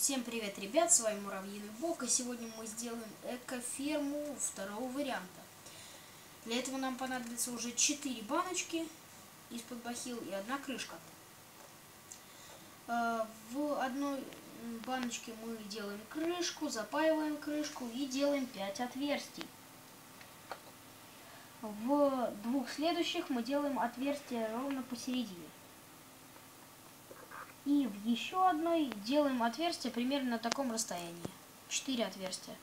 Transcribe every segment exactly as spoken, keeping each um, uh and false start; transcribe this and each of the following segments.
Всем привет, ребят, с вами Муравьиный Бог, и сегодня мы сделаем экоферму второго варианта. Для этого нам понадобится уже четыре баночки из-под бахил и одна крышка. В одной баночке мы делаем крышку, запаиваем крышку и делаем пять отверстий. В двух следующих мы делаем отверстие ровно посередине. И в еще одной делаем отверстие примерно на таком расстоянии. Четыре отверстия.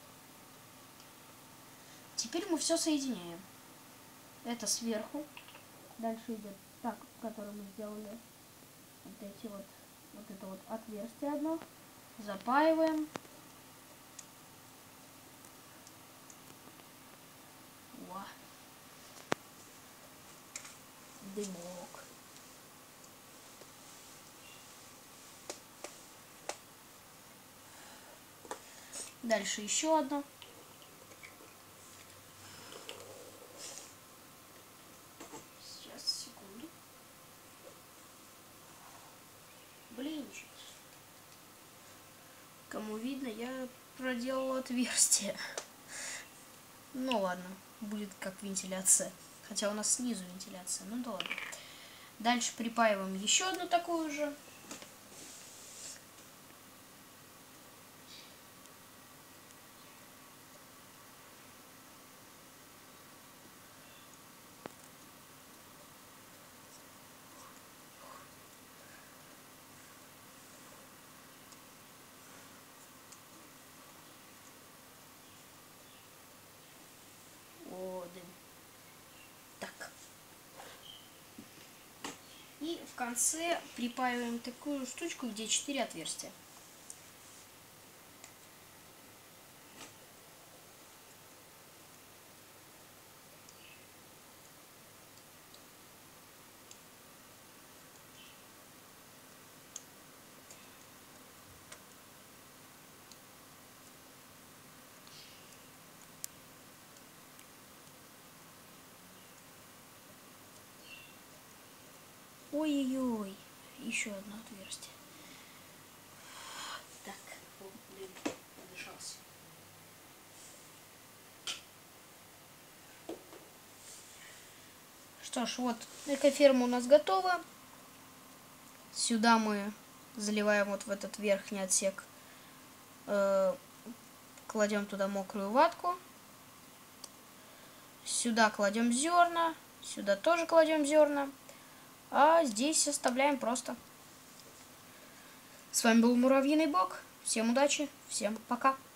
Теперь мы все соединяем. Это сверху. Дальше идет так, который мы сделали. Вот эти вот, вот это вот отверстие одно. Запаиваем. О. Дымок. Дальше еще одно. Сейчас, секунду. Блинчик. Кому видно, я проделал отверстие. Ну ладно, будет как вентиляция. Хотя у нас снизу вентиляция. Ну да ладно. Дальше припаиваем еще одну такую же. О, дым. Так. И в конце припаиваем такую штучку, где четыре отверстия. Ой-ой-ой, еще одно отверстие. Так, о, блин, подышался. Что ж, вот экоферма у нас готова. Сюда мы заливаем вот в этот верхний отсек, э, кладем туда мокрую ватку. Сюда кладем зерна, сюда тоже кладем зерна. А здесь оставляем просто. С вами был Муравьиный Бог. Всем удачи, всем пока.